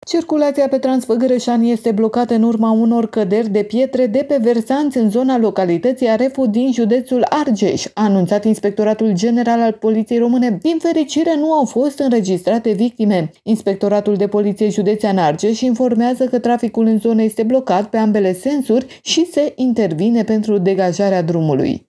Circulația pe Transfăgărășani este blocată în urma unor căderi de pietre de pe versanți în zona localității Arefu din județul Argeș, a anunțat Inspectoratul General al Poliției Române. Din fericire, nu au fost înregistrate victime. Inspectoratul de Poliție Județean Argeș informează că traficul în zonă este blocat pe ambele sensuri și se intervine pentru degajarea drumului.